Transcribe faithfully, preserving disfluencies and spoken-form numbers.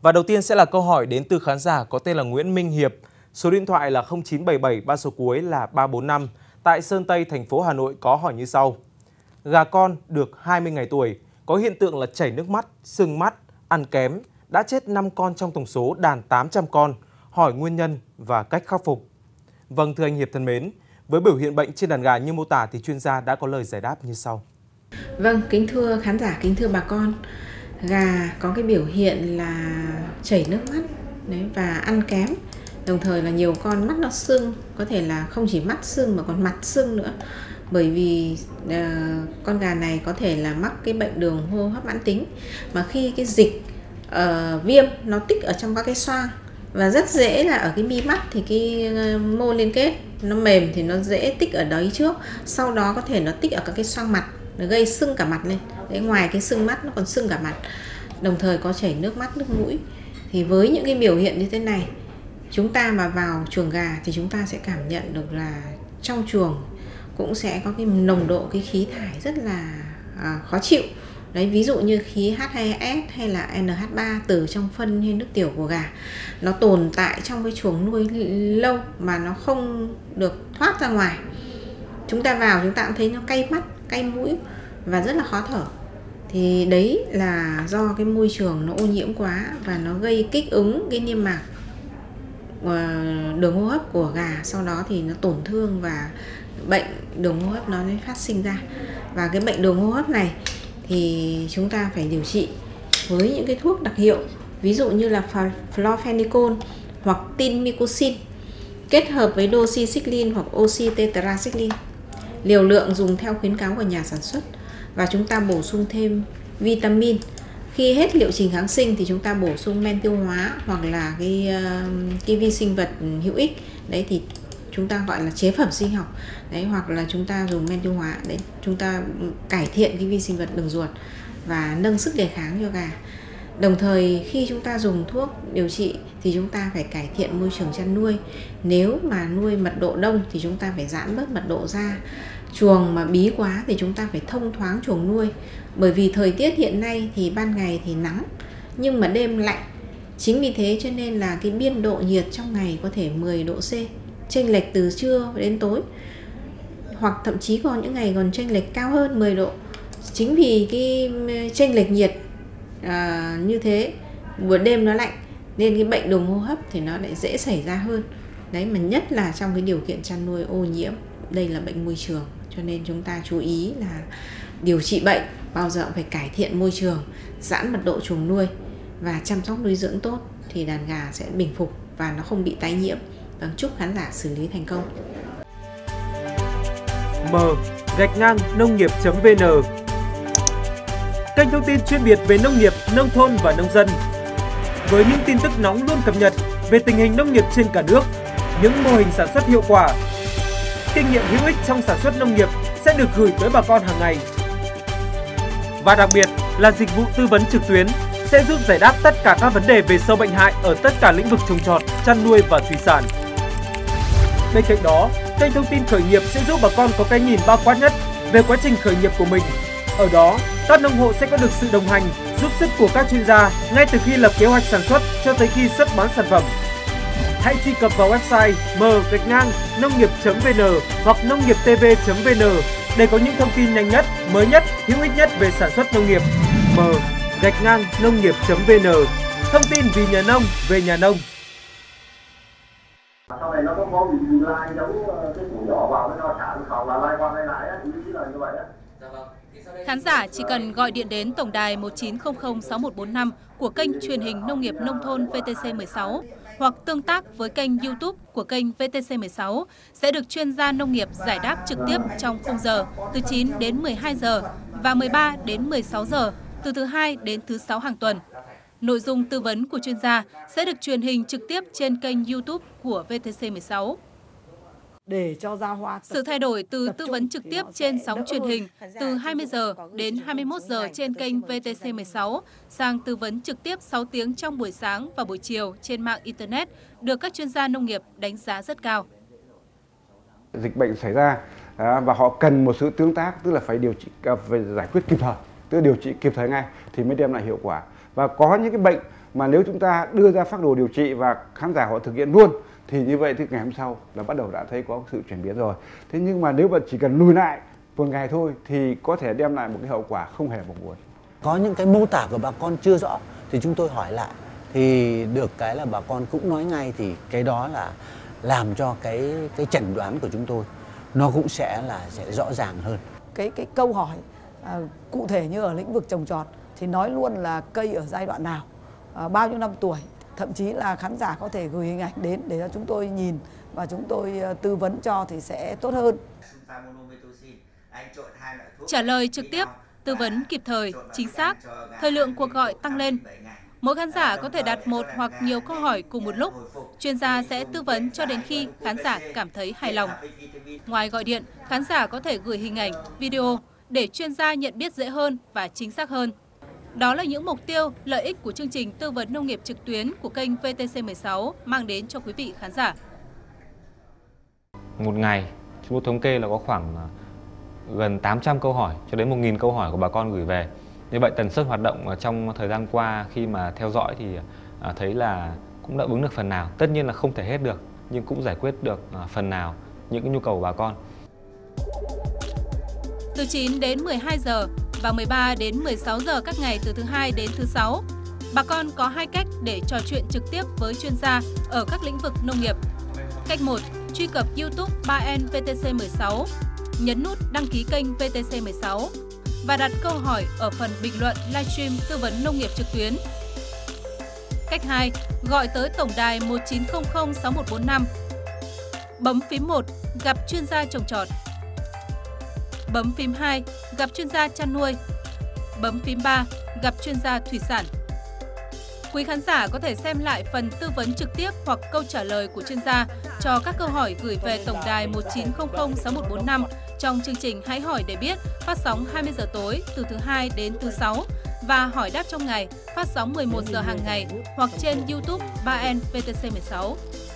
Và đầu tiên sẽ là câu hỏi đến từ khán giả có tên là Nguyễn Minh Hiệp. Số điện thoại là không chín bảy bảy, ba số cuối là ba bốn năm. Tại Sơn Tây, thành phố Hà Nội có hỏi như sau. Gà con được hai mươi ngày tuổi, có hiện tượng là chảy nước mắt, sưng mắt, ăn kém, đã chết năm con trong tổng số đàn tám trăm con. Hỏi nguyên nhân và cách khắc phục. Vâng, thưa anh Hiệp thân mến, với biểu hiện bệnh trên đàn gà như mô tả thì chuyên gia đã có lời giải đáp như sau. Vâng, kính thưa khán giả, kính thưa bà con, gà có cái biểu hiện là chảy nước mắt đấy, và ăn kém. Đồng thời là nhiều con mắt nó sưng, có thể là không chỉ mắt sưng mà còn mặt sưng nữa. Bởi vì uh, con gà này có thể là mắc cái bệnh đường hô hấp mãn tính. Mà khi cái dịch uh, viêm nó tích ở trong các cái xoang, và rất dễ là ở cái mi mắt thì cái mô liên kết nó mềm thì nó dễ tích ở đấy trước. Sau đó có thể nó tích ở các cái xoang mặt, nó gây sưng cả mặt lên. Đấy, ngoài cái sưng mắt nó còn sưng cả mặt. Đồng thời có chảy nước mắt, nước mũi. Thì với những cái biểu hiện như thế này, chúng ta mà vào chuồng gà thì chúng ta sẽ cảm nhận được là trong chuồng cũng sẽ có cái nồng độ cái khí thải rất là à, khó chịu. Đấy, ví dụ như khí H hai S hay là N H ba từ trong phân hay nước tiểu của gà, nó tồn tại trong cái chuồng nuôi lâu mà nó không được thoát ra ngoài. Chúng ta vào chúng ta cũng thấy nó cay mắt, cay mũi và rất là khó thở. Thì đấy là do cái môi trường nó ô nhiễm quá và nó gây kích ứng cái niêm mạc đường hô hấp của gà, sau đó thì nó tổn thương và bệnh đường hô hấp nó mới phát sinh ra. Và cái bệnh đường hô hấp này thì chúng ta phải điều trị với những cái thuốc đặc hiệu, ví dụ như là florphenicol hoặc tinmicocin kết hợp với doxycycline hoặc oxytetracycline. Liều lượng dùng theo khuyến cáo của nhà sản xuất, và chúng ta bổ sung thêm vitamin. Khi hết liệu trình kháng sinh thì chúng ta bổ sung men tiêu hóa hoặc là cái, cái vi sinh vật hữu ích. Đấy thì chúng ta gọi là chế phẩm sinh học. Đấy, hoặc là chúng ta dùng men tiêu hóa. Đấy, chúng ta cải thiện cái vi sinh vật đường ruột và nâng sức đề kháng cho gà. Đồng thời khi chúng ta dùng thuốc điều trị thì chúng ta phải cải thiện môi trường chăn nuôi. Nếu mà nuôi mật độ đông thì chúng ta phải giãn bớt mật độ ra. Chuồng mà bí quá thì chúng ta phải thông thoáng chuồng nuôi. Bởi vì thời tiết hiện nay thì ban ngày thì nắng nhưng mà đêm lạnh. Chính vì thế cho nên là cái biên độ nhiệt trong ngày có thể mười độ C, chênh lệch từ trưa đến tối. Hoặc thậm chí có những ngày còn chênh lệch cao hơn mười độ. Chính vì cái chênh lệch nhiệt à, như thế, buổi đêm nó lạnh nên cái bệnh đường hô hấp thì nó lại dễ xảy ra hơn. Đấy, mà nhất là trong cái điều kiện chăn nuôi ô nhiễm, đây là bệnh môi trường. Cho nên chúng ta chú ý là điều trị bệnh bao giờ cũng phải cải thiện môi trường, giãn mật độ chuồng nuôi và chăm sóc nuôi dưỡng tốt thì đàn gà sẽ bình phục và nó không bị tái nhiễm. Vâng, chúc khán giả xử lý thành công. M gạch ngang nông nghiệp chấm vn, kênh thông tin chuyên biệt về nông nghiệp, nông thôn và nông dân, với những tin tức nóng luôn cập nhật về tình hình nông nghiệp trên cả nước, những mô hình sản xuất hiệu quả, kinh nghiệm hữu ích trong sản xuất nông nghiệp sẽ được gửi tới bà con hàng ngày. Và đặc biệt là dịch vụ tư vấn trực tuyến sẽ giúp giải đáp tất cả các vấn đề về sâu bệnh hại ở tất cả lĩnh vực trồng trọt, chăn nuôi và thủy sản. Bên cạnh đó, kênh thông tin khởi nghiệp sẽ giúp bà con có cái nhìn bao quát nhất về quá trình khởi nghiệp của mình. Ở đó, các nông hộ sẽ có được sự đồng hành, giúp sức của các chuyên gia ngay từ khi lập kế hoạch sản xuất cho tới khi xuất bán sản phẩm. Hãy truy cập vào website m gạch ngang nông nghiệp chấm vn hoặc nông nghiệp t v chấm vn để có những thông tin nhanh nhất, mới nhất, hữu ích nhất về sản xuất nông nghiệp. M gạch ngang nông nghiệp chấm vn, thông tin vì nhà nông, về nhà nông. Sau này nó có có bị lai giống cái củ nhỏ vào nó chả khẩu là lai qua lai lại á, ý là như vậy á. Khán giả chỉ cần gọi điện đến tổng đài một chín không không sáu một bốn năm của kênh truyền hình Nông nghiệp Nông thôn V T C mười sáu hoặc tương tác với kênh YouTube của kênh V T C mười sáu sẽ được chuyên gia nông nghiệp giải đáp trực tiếp trong khung giờ từ chín đến mười hai giờ và mười ba đến mười sáu giờ từ thứ hai đến thứ sáu hàng tuần. Nội dung tư vấn của chuyên gia sẽ được truyền hình trực tiếp trên kênh YouTube của V T C mười sáu. Để cho ra hoa Sự thay đổi từ tư vấn trực tiếp trên sóng truyền hình từ hai mươi giờ đến hai mươi mốt giờ trên kênh V T C mười sáu sang tư vấn trực tiếp sáu tiếng trong buổi sáng và buổi chiều trên mạng Internet được các chuyên gia nông nghiệp đánh giá rất cao. Dịch bệnh xảy ra và họ cần một sự tương tác, tức là phải điều trị, phải giải quyết kịp thời, tức là điều trị kịp thời ngay thì mới đem lại hiệu quả. Và có những cái bệnh Mà nếu chúng ta đưa ra phác đồ điều trị và khán giả họ thực hiện luôn thì như vậy thì ngày hôm sau là bắt đầu đã thấy có sự chuyển biến rồi. Thế nhưng mà nếu mà chỉ cần lùi lại một ngày thôi thì có thể đem lại một cái hậu quả không hề mong muốn. Có những cái mô tả của bà con chưa rõ thì chúng tôi hỏi lại, thì được cái là bà con cũng nói ngay, thì cái đó là làm cho cái cái chẩn đoán của chúng tôi nó cũng sẽ là sẽ rõ ràng hơn. Cái cái câu hỏi à, cụ thể như ở lĩnh vực trồng trọt thì nói luôn là cây ở giai đoạn nào, à, bao nhiêu năm tuổi, thậm chí là khán giả có thể gửi hình ảnh đến để cho chúng tôi nhìn và chúng tôi uh, tư vấn cho thì sẽ tốt hơn. Trả lời trực tiếp, tư vấn kịp thời, chính xác, thời lượng cuộc gọi tăng lên. Mỗi khán giả có thể đặt một hoặc nhiều câu hỏi cùng một lúc. Chuyên gia sẽ tư vấn cho đến khi khán giả cảm thấy hài lòng. Ngoài gọi điện, khán giả có thể gửi hình ảnh, video để chuyên gia nhận biết dễ hơn và chính xác hơn. Đó là những mục tiêu, lợi ích của chương trình tư vấn nông nghiệp trực tuyến của kênh vê tê xê mười sáu mang đến cho quý vị khán giả. Một ngày, chúng tôi thống kê là có khoảng gần tám trăm câu hỏi cho đến một nghìn câu hỏi của bà con gửi về. Như vậy tần suất hoạt động trong thời gian qua khi mà theo dõi thì thấy là cũng đáp ứng được phần nào. Tất nhiên là không thể hết được, nhưng cũng giải quyết được phần nào những cái nhu cầu của bà con. Từ chín đến mười hai giờ và mười ba đến mười sáu giờ các ngày từ thứ hai đến thứ sáu, bà con có hai cách để trò chuyện trực tiếp với chuyên gia ở các lĩnh vực nông nghiệp. Cách một, truy cập YouTube ba N vê tê xê mười sáu, nhấn nút đăng ký kênh vê tê xê mười sáu và đặt câu hỏi ở phần bình luận livestream tư vấn nông nghiệp trực tuyến. Cách hai, gọi tới tổng đài một chín không không sáu một bốn năm. Bấm phím một, gặp chuyên gia trồng trọt. Bấm phím hai, gặp chuyên gia chăn nuôi. Bấm phím ba, gặp chuyên gia thủy sản. Quý khán giả có thể xem lại phần tư vấn trực tiếp hoặc câu trả lời của chuyên gia cho các câu hỏi gửi về tổng đài một chín không không sáu một bốn năm trong chương trình Hãy hỏi để biết phát sóng hai mươi giờ tối từ thứ hai đến thứ sáu và hỏi đáp trong ngày phát sóng mười một giờ hàng ngày hoặc trên YouTube ba N vê tê xê mười sáu.